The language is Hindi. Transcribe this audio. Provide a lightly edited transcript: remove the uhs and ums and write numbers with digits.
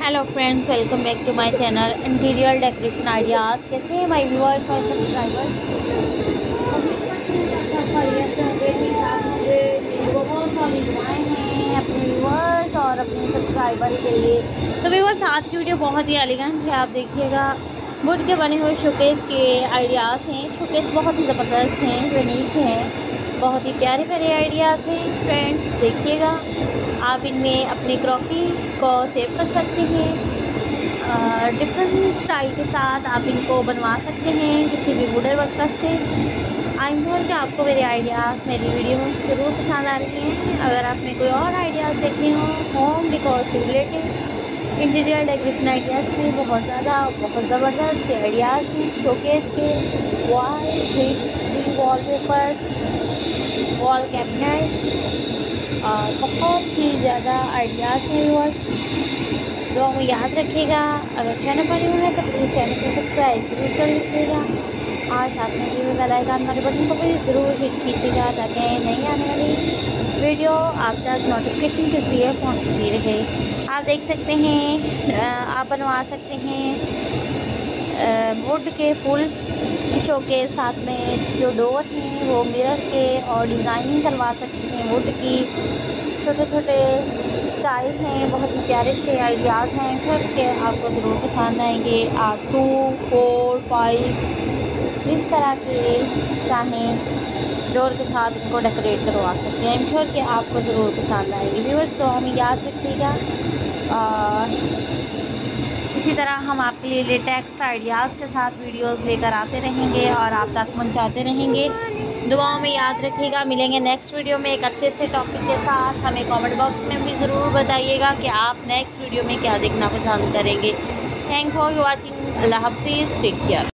Hello friends, welcome back to my channel interior decoration ideas. कैसे हैं माय व्यूअर्स और सब्सक्राइबर्स? बहुत सारी दुआएं हैं अपने व्यूअर्स और अपने सब्सक्राइबर के लिए। तो व्यूअर्स, आज की वीडियो बहुत ही एलिगेंट है। आप देखिएगा, वुड के बने हुए शोकेस के आइडियाज़ हैं। शोकेस बहुत ही ज़बरदस्त हैं, यूनिक हैं, बहुत ही प्यारे प्यारे आइडियाज़ हैं। फ्रेंड्स देखिएगा, आप इनमें अपनी क्रॉकरी को सेव कर सकते हैं। डिफरेंट स्टाइल के साथ आप इनको बनवा सकते हैं किसी भी वुडन वर्कर से। आई एम श्योर कि आपको मेरे आइडियाज़, मेरी वीडियो ज़रूर पसंद आ रही हैं। अगर आपने कोई और आइडियाज़ देखने हो होम डेकोर से रिलेटेड, इंटीरियर डेकोरेशन आइडियाज़ में बहुत ज़बरदस्त आइडियाज़ हैं। शोकेस के वॉल, वॉलपेपर, वॉल कैबिनेट और बहुत ही ज़्यादा आइडियाज़ हैं व्यूअर्स। तो हमें याद रखिएगा, अगर चैनल पर न्यू है तो प्लीज़ चैनल को सब्सक्राइब जरूर कर लीजिएगा और साथ में भी बेल आइकन हमारे बटन को भी ज़रूर हिट कीजिएगा ताकि नई आने वाली वीडियो आप तक नोटिफिकेशन के जरिए पहुँचती रहे। आप देख सकते हैं, आप बनवा सकते हैं वुड के फुल शो के साथ में जो डोर हैं वो मिरर के और डिज़ाइनिंग करवा सकते हैं। वुड की छोटे छोटे स्टाइल हैं, बहुत ही प्यारे से आइडियाज़ हैं। फिर के आपको ज़रूर पसंद आएंगे। आप 2, 4, 5 इस तरह के चाहें डोर के साथ इनको डेकोरेट करवा सकते हैं। श्योर कि आपको ज़रूर पसंद आएगी व्यूअर्स। तो हमें याद रखिएगा, इसी तरह हम आपके लिए लेटेस्ट आइडियाज़ के साथ वीडियोस लेकर आते रहेंगे और आप तक पहुंचाते रहेंगे। दुआओं में याद रखिएगा। मिलेंगे नेक्स्ट वीडियो में एक अच्छे से टॉपिक के साथ। हमें कमेंट बॉक्स में भी ज़रूर बताइएगा कि आप नेक्स्ट वीडियो में क्या देखना पसंद करेंगे। Thank for watching. अल्लाह हाफिज़, टेक केयर।